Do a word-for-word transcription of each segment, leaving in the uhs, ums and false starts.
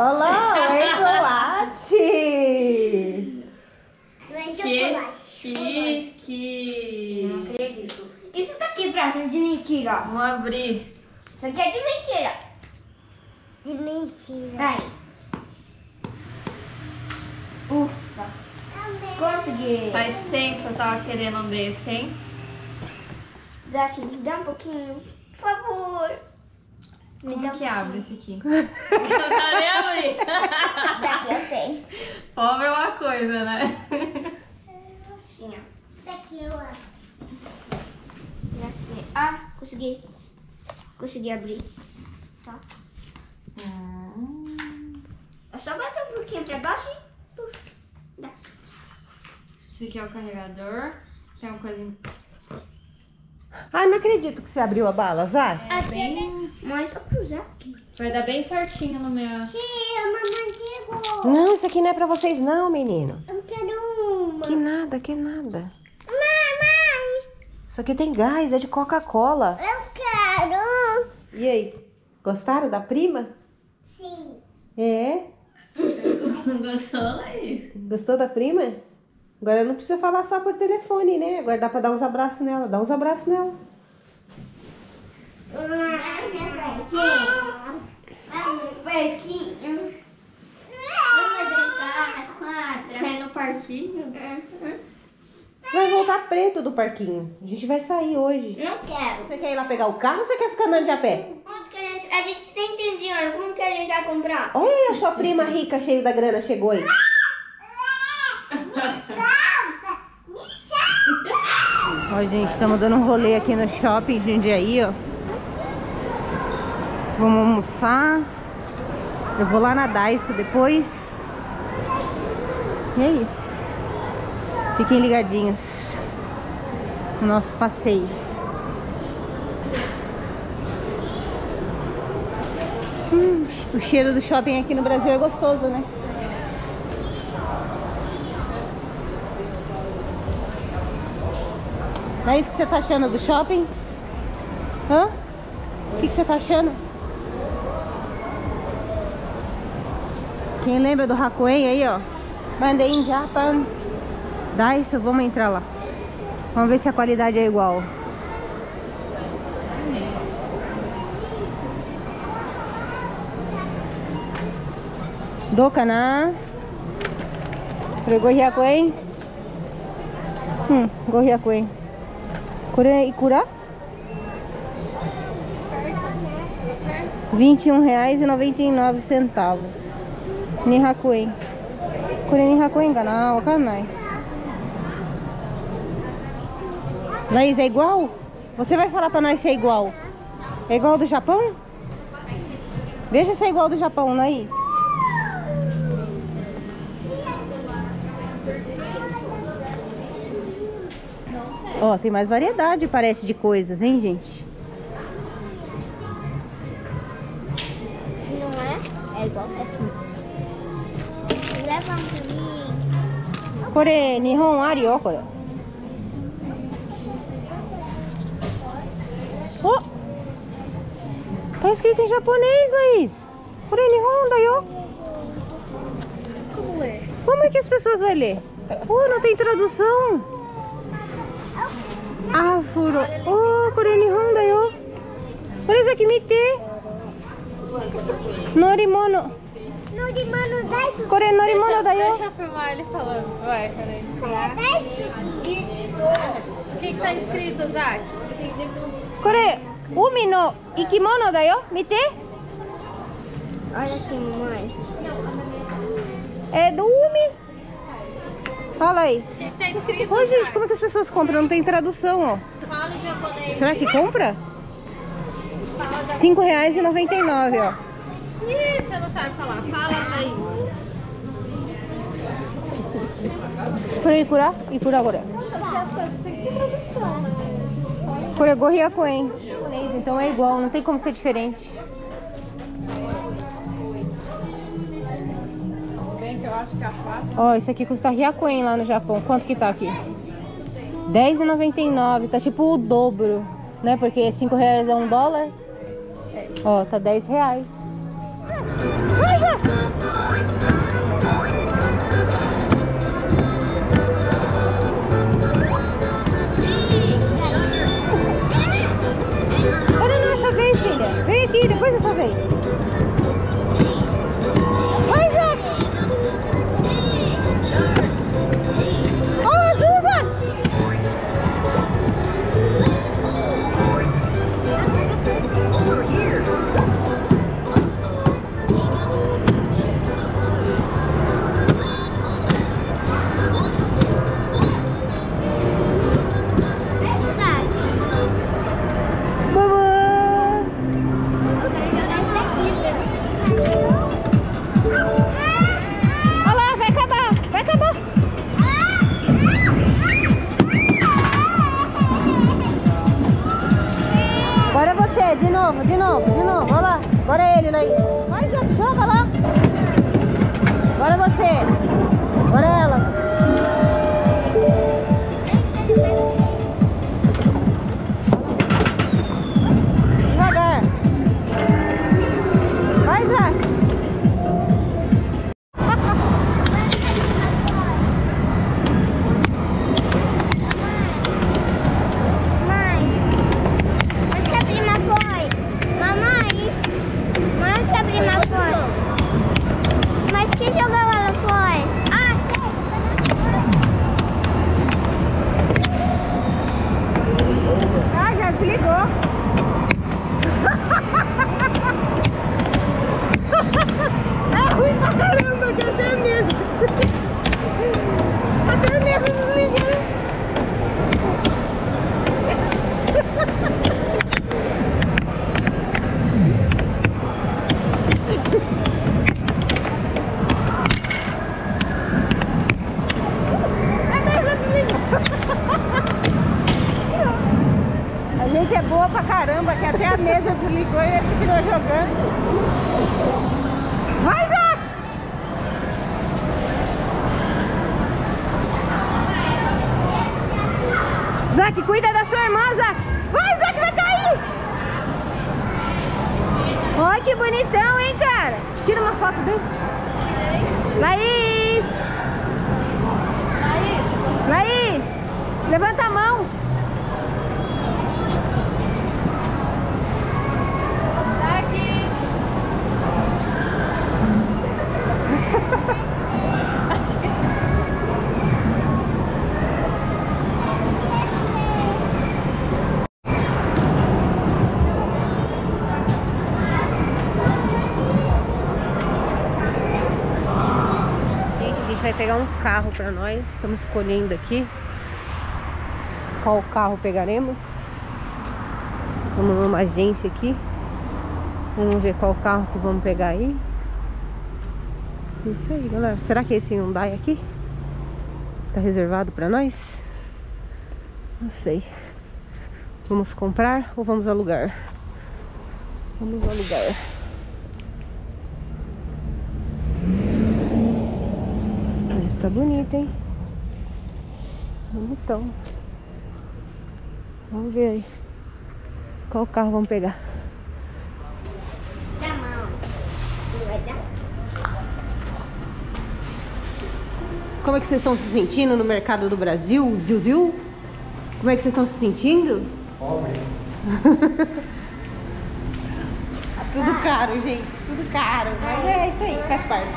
Olá, é chocolate! Não é Que chocolate. chique! Não acredito. Isso daqui pra trás de mentira. Vamos abrir. Isso aqui é de mentira. De mentira. Vai. Ufa. Consegui. Faz tempo que eu tava querendo um desse, hein? Daqui, me dá um pouquinho. Por favor. Me dá Como um que pouquinho. abre esse aqui? Não sabe abrir? Daqui eu sei. Pobre é uma coisa, né? Assim, ó. Daqui eu abro. Assim. Ah, consegui. Consegui abrir. Tá. Hum. É só bater um pouquinho pra baixo e... Puf. Dá. Esse aqui é o carregador. Tem uma coisa em... Ai, não acredito que você abriu a bala, Zay. É bem... Mas só pra usar aqui. Vai dar bem certinho no meu... Tia, a mamãe pegou. Não, isso aqui não é pra vocês não, menino. Eu quero uma. Que nada, que nada. Mamãe, Isso aqui tem gás, é de Coca-Cola. eu quero. E aí, gostaram da prima? Sim. É? Não gostou, Laís? Gostou da prima? Agora não precisa falar só por telefone, né? Agora dá pra dar uns abraços nela. Dá uns abraços nela. Pequinho. Vamos brincar na quadra. Quer ir no parquinho? Vai voltar preto do parquinho. A gente vai sair hoje. Não quero. Você quer ir lá pegar o carro ou você quer ficar andando de a pé? Onde que a gente... A gente nem tem dinheiro. Como que a gente vai comprar? Olha aí, a sua prima rica, cheia da grana, chegou aí. Ó, gente, estamos dando um rolê aqui no shopping Jundiaí, ó. Vamos almoçar. Eu vou lá na Daiso depois. E é isso. Fiquem ligadinhos no nosso passeio. Hum, o cheiro do shopping aqui no Brasil é gostoso, né? Não é isso que você tá achando do shopping? Hã? O que, que você tá achando? Quem lembra do Hakuen aí, ó? Made in Japan. Daiso, vamos entrar lá. Vamos ver se a qualidade é igual. Dokana. Pregou Hakuen? Hum, go Hakuen. Kore ikura? vinte e um reais e noventa e nove centavos. Nihakuen. Kore Nihakuen ka na? Wakanai. Laís, é igual? Você vai falar pra nós se é igual? É igual do Japão? Veja se é igual do Japão, Laís. Ó, tem mais variedade, parece, de coisas, hein, gente? Não é? É igual aqui. Leva um pra mim. Kore, Nihon ari, ó, Kore. Ó! Tá escrito em japonês, Laís. Kore, Nihon da yo. Como é? Como é que as pessoas vão ler? Oh, não tem tradução. Ah, furo. Oh, Kore, Nihon da yo. Por isso aqui, mite. Norimono. Norimono Daiso. Kore, norimono da yo. Deixa eu filmar ele falando. Vai, peraí. Daiso. O que que tá escrito, Zac? Kore, umi no ikimono da yo. Mite. Olha aqui, mamãe. É do umi. Fala aí. O que que tá escrito, Ô, gente, Zac? como é que as pessoas compram? Não tem tradução, ó. Fala em japonês. Será que compra? Fala japonês. cinco reais e noventa e nove, ó. Ih, você não sabe falar. Fala, Laís. Kore ikura? Ikura agora. Kore go hyakuen. Então é igual, não tem como ser diferente. Ó, isso aqui custa hyakuen lá no Japão. Quanto que tá aqui? dez reais e noventa e nove. Tá tipo o dobro, né? Porque cinco reais é um dólar. Ó, tá dez reais. Ai, já. você. Olha ela. Devagar. Vai, Isaac. A gente é boa pra caramba, que até a mesa desligou e ele continuou jogando. Vai, Zac! Zac, cuida da sua irmã, Zac! Vai, Zac, vai cair! Olha que bonitão, hein, cara? Tira uma foto dele. Laís! Laís! Levanta a mão! Vai pegar um carro para nós. Estamos escolhendo aqui qual carro pegaremos. Estamos numa agência aqui. Vamos ver qual carro que vamos pegar aí. Isso aí, galera. Será que esse Hyundai aqui tá reservado para nós? Não sei. Vamos comprar ou vamos alugar? Vamos alugar. Tá bonito, hein? Bonitão. Vamos ver aí qual carro vamos pegar. Dá mão. Não vai dar? Como é que vocês estão se sentindo no mercado do Brasil? Ziu, ziu? Como é que vocês estão se sentindo? Pobre. Tudo caro, gente. Tudo caro. Mas é isso aí, faz parte.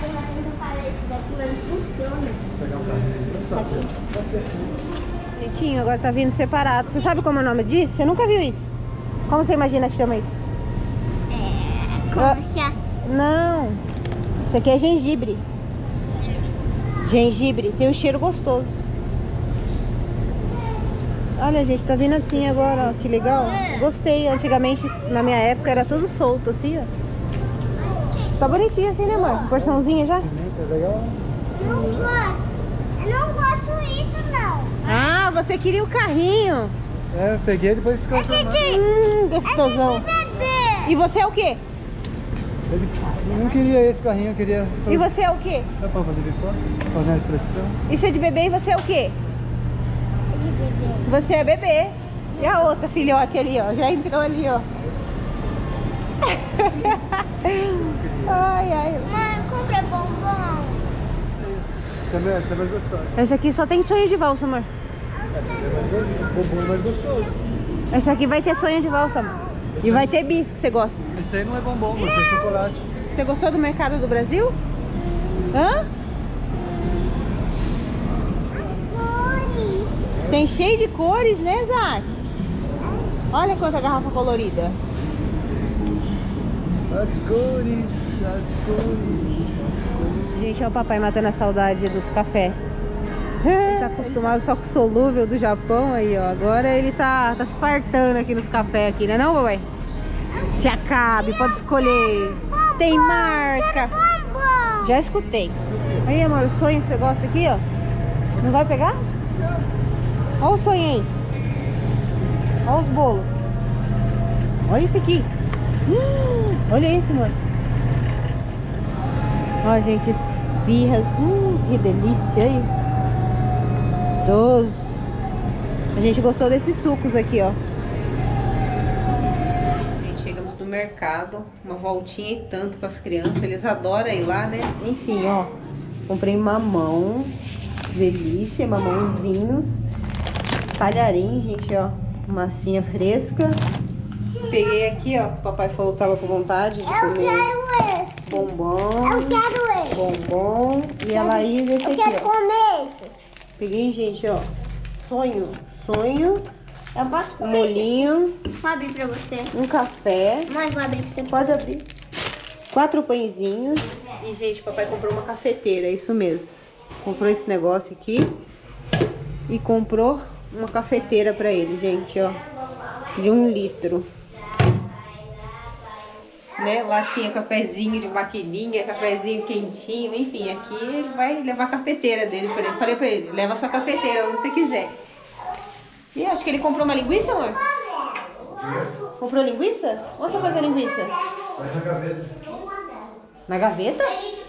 Bonitinho, agora tá vindo separado. Você sabe como é o nome disso? Você nunca viu isso? Como você imagina que chama isso? É, concha. Não. Isso aqui é gengibre. Gengibre. Tem um cheiro gostoso. Olha, gente, tá vindo assim agora, ó. Que legal. Gostei. Antigamente, na minha época, era tudo solto assim, ó. Tá bonitinho assim, né, amor? Porçãozinha já? Legal. Não gosto. Eu não gosto disso, não. Ah, você queria o carrinho. É, eu peguei e depois ficou... Esse de... Hum, gostosão. Esse de bebê. E você é o quê? Ele não queria esse carrinho, eu queria... E você é o quê? Dá pra fazer bicó? Panela de pressão. Isso é de bebê e você é o quê? De bebê. Você é bebê. E a outra filhote ali, ó. Já entrou ali, ó. Ai, ai. Mãe, compra bombom. Você é mais, você é mais gostoso. Esse aqui só tem sonho de valsa, amor. É, bombom é mais gostoso. Esse aqui vai ter sonho de valsa, amor. E vai ter bis que você gosta. Esse aí não é bombom, esse é chocolate. Você gostou do mercado do Brasil? Hã? Cores. Tem cheio de cores, né, Zac? Olha quanta garrafa colorida. As cores, as cores, as cores. Gente, olha o papai matando a saudade dos cafés. Ele tá acostumado só com o solúvel do Japão aí, ó. Agora ele tá, tá se fartando aqui nos cafés aqui, né não, papai? Se acabe, pode escolher. Tem marca. Bombom. Já escutei. Aí, amor, o sonho que você gosta aqui, ó. Não vai pegar? Olha o sonho aí. Olha os bolos. Olha esse aqui. Hum, olha esse, mano. Ó, gente, esfirras. Hum, que delícia aí. Doce. A gente gostou desses sucos aqui, ó. Gente, chegamos no mercado. Uma voltinha e tanto com as crianças. Eles adoram ir lá, né? Enfim, ó. Comprei mamão. Delícia, mamãozinhos. Talharim, gente, ó. Massinha fresca. Peguei aqui, ó. O papai falou que tava com vontade de Eu comer quero esse. bombom. Eu quero esse. Bombom. E a Laís esse Eu aqui, quero ó. comer esse. Peguei, gente, ó. Sonho. Sonho. Eu posso Um comer. molhinho. Vou abrir pra você. Um café. Mas vou abrir pra você. Pode abrir. Quatro pãezinhos. E, gente, papai comprou uma cafeteira. É isso mesmo. Comprou esse negócio aqui. E comprou uma cafeteira pra ele, gente, ó. De um litro. Né? Lá tinha cafezinho de maquininha, cafezinho quentinho, enfim, aqui ele vai levar a cafeteira dele pra ele. Falei pra ele, leva a sua cafeteira onde você quiser. E acho que ele comprou uma linguiça, amor? Comprou linguiça? Onde vai fazer a linguiça? Vai na gaveta. Na gaveta?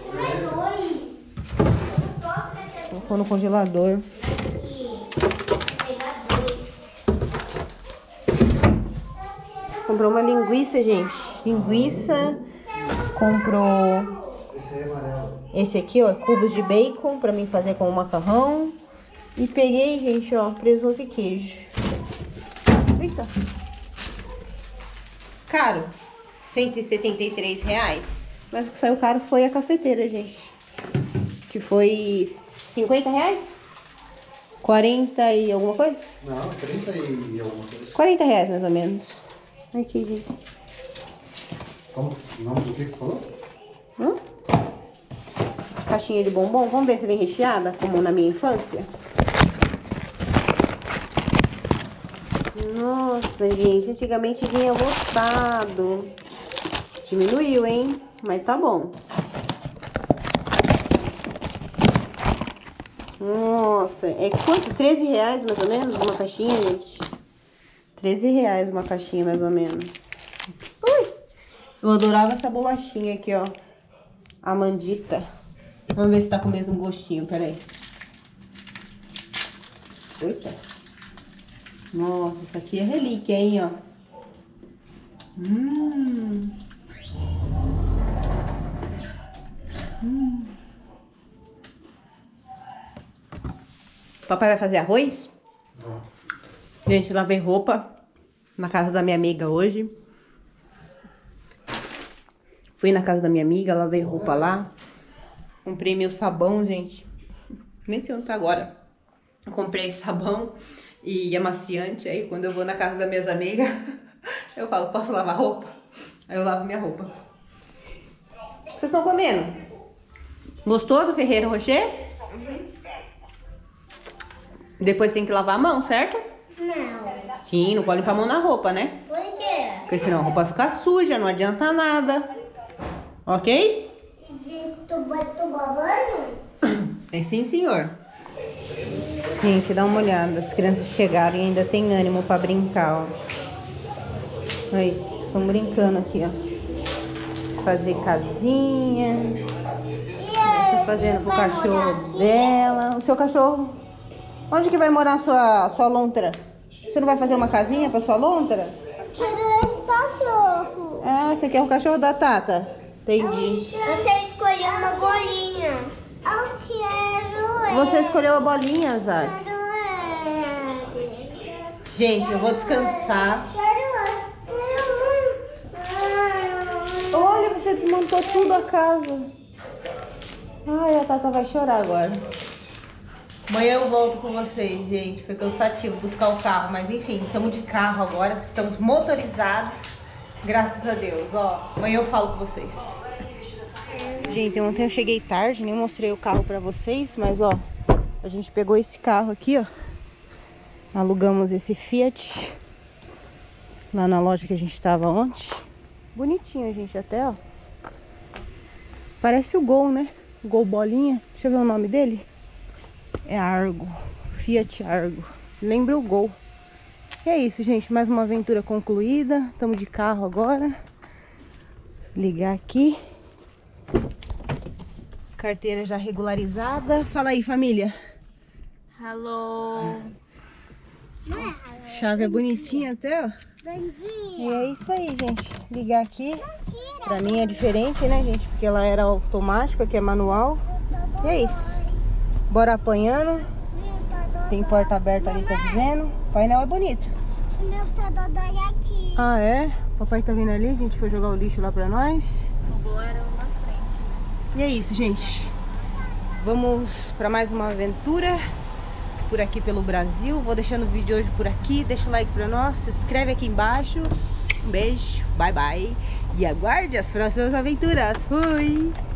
Colocou no congelador. Comprou uma linguiça, gente. Linguiça. Comprou Esse aí é amarelo. esse aqui, ó, cubos de bacon pra mim fazer com o macarrão. E peguei, gente, ó, presunto e queijo. Eita. Caro. cento e setenta e três reais. Mas o que saiu caro foi a cafeteira, gente. Que foi cinquenta reais? quarenta e alguma coisa? Não, trinta e alguma coisa. quarenta reais, mais ou menos. Aqui, gente. Como? O nome do que você falou? Hum? Caixinha de bombom. Vamos ver se vem recheada, como na minha infância. Nossa, gente. Antigamente vinha lotado. Diminuiu, hein? Mas tá bom. Nossa, é quanto? treze reais, mais ou menos, uma caixinha, gente? treze reais uma caixinha, mais ou menos. Ui! Eu adorava essa bolachinha aqui, ó. A mandita. Vamos ver se tá com o mesmo gostinho, peraí. Eita. Nossa, isso aqui é relíquia, hein, ó. Hum. Hum. Papai vai fazer arroz? Não. Gente, lavei roupa na casa da minha amiga hoje. Fui na casa da minha amiga, lavei roupa lá. Comprei meu sabão, gente. Nem sei onde tá agora. Eu comprei sabão e amaciante. Aí quando eu vou na casa das minhas amigas, eu falo, posso lavar roupa? Aí eu lavo minha roupa. O que vocês estão comendo? Gostou do Ferreiro Rocher? Depois tem que lavar a mão, certo? Não. Sim, não pode limpar a mão na roupa, né? Por quê? Porque senão a roupa vai ficar suja, não adianta nada. Ok? Tu botou banho? É sim, senhor. Gente, dá uma olhada. As crianças chegaram e ainda tem ânimo pra brincar, ó. Aí, estão brincando aqui, ó. Fazer casinha. Tá fazendo pro cachorro dela. O seu cachorro... Onde que vai morar a sua, sua lontra? Você não vai fazer uma casinha pra sua lontra? Quero esse cachorro. Ah, esse aqui é o cachorro da Tata. Entendi. Você escolheu uma bolinha. Eu quero ele. Você escolheu a bolinha, Zay. Quero ele. Gente, eu vou descansar. Quero ele. Olha, você desmontou tudo a casa. Ai, a Tata vai chorar agora. Amanhã eu volto com vocês, gente. Foi cansativo buscar o carro, mas enfim, estamos de carro agora, estamos motorizados. Graças a Deus, ó. Amanhã eu falo com vocês. Gente, ontem eu cheguei tarde, nem mostrei o carro pra vocês, mas ó, a gente pegou esse carro aqui, ó. Alugamos esse Fiat lá na loja que a gente tava ontem. Bonitinho, gente, até, ó. Parece o Gol, né? Gol bolinha. Deixa eu ver o nome dele. É Argo. Fiat Argo. Lembra o Gol. E é isso, gente. Mais uma aventura concluída. Estamos de carro agora. Ligar aqui. Carteira já regularizada. Fala aí, família. Hello. Chave é bonitinha até, ó. Bom E dia. é isso aí, gente. Ligar aqui. Pra mim é diferente, né, gente? Porque ela era automática, aqui é manual. E é isso. Bora apanhando. Tem porta aberta ali, tá dizendo. O painel é bonito. O meu tá dodói aqui. Ah, é? Papai tá vindo ali, a gente foi jogar o lixo lá pra nós. O bom era um na frente. E é isso, gente. Vamos pra mais uma aventura por aqui pelo Brasil. Vou deixando o vídeo hoje por aqui. Deixa o like pra nós, se inscreve aqui embaixo. Um beijo, bye bye. E aguarde as próximas aventuras. Fui!